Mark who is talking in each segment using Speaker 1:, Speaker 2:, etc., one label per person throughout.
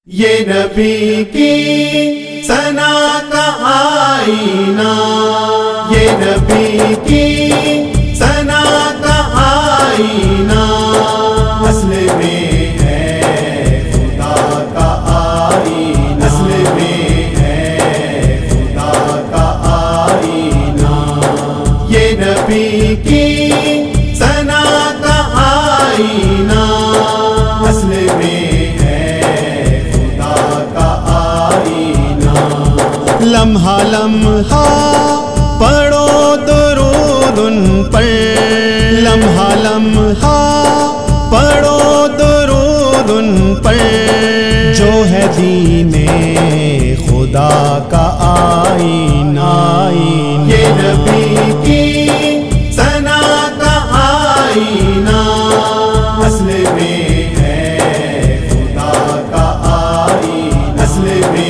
Speaker 1: یہ نبی کی ثنا کا آئینہ، یہ نبی کی ثنا کا آئینہ، اصل میں ہے خدا کا آئینہ، اصل میں ہے خدا کا آئینہ، یہ نبی کی ثنا کا آئینہ، اصل میں لمحہ لمحہ پڑھو درود ان پر، لمحہ لمحہ پڑھو درود ان پر، جو ہے دین خدا کا آئینہ، یہ نبی کی ثنا کا آئینہ، اصل میں ہے خدا کا آئینہ، اصل میں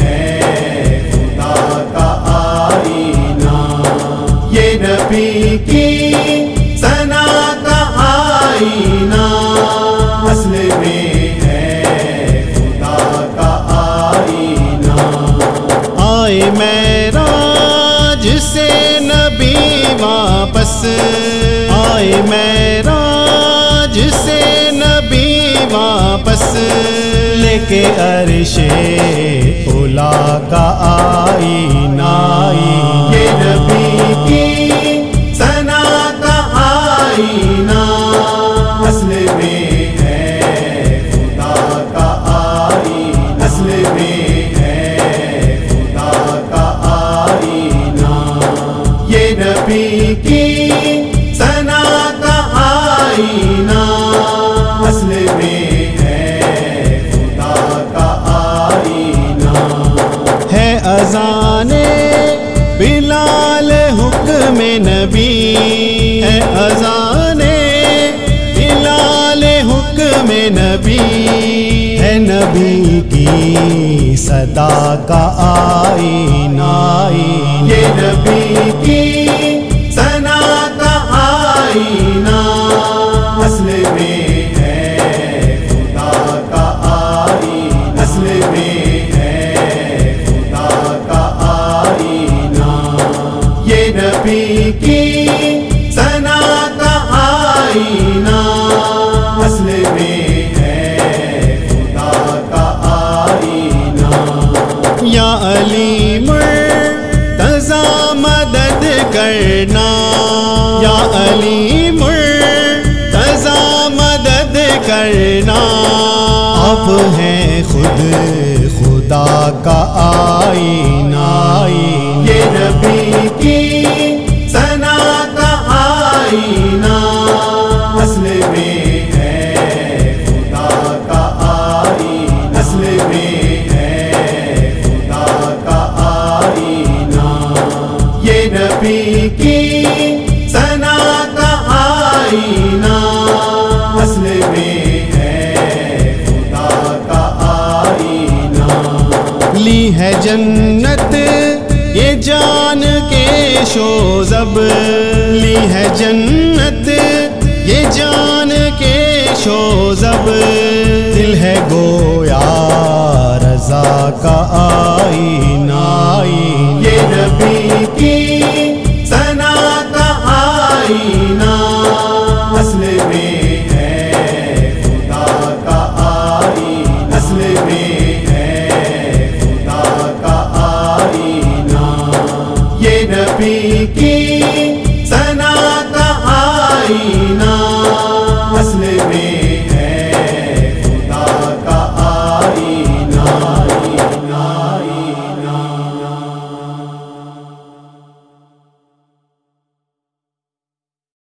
Speaker 1: نبی کی ثنا کا آئینہ، اصل میں ہے خدا کا آئینہ، آئے معراج سے نبی واپس، آئے معراج سے نبی واپس، لے کے عرش اولا کا آئینہ، یہ نبی کی ثنا کا آئینہ، اصل میں ہے خدا کا آئینہ، اصل میں ہے خدا کا آئینہ، یہ نبی کی ثنا کا آئینہ، اصل میں ہے خدا کا آئینہ، ہے اذان بلال حکم نبی، ہے اذان بلال حکم نبی، ہے نبی کی صدا کا آئینہ، یہ نبی کی ثنا کا آئینہ، اصل میں ہے خدا کا آئینہ، اصل میں ہے خدا کا آئینہ، یہ نبی کی ثنا کا آئینہ، اصل میں ہے خدا کا آئینہ، یا علی مرتضی مدد کرنا، یا علی مرتضی مدد کرنا، آپ ہیں خود خدا کا آئینہ، یہ نبی کی ثنا کا آئینہ، اصل میں ہے خدا کا آئینہ، اصل میں ہے خدا کا آئینہ، یہ نبی کی ثنا کا آئینہ، اصل میں ہے خدا کا آئینہ، لی ہے جنت یہ جان کے شوذب، لی ہے جنت یہ جان کے شوذب، دل ہے گویا رضا کا آئینہ، یہ نبی کی ثنا کا آئینہ، اصل میں ہے خدا کا آئینہ، اصل میں ہے خدا کا آئینہ، یہ نبی کی ثنا کا آئینہ،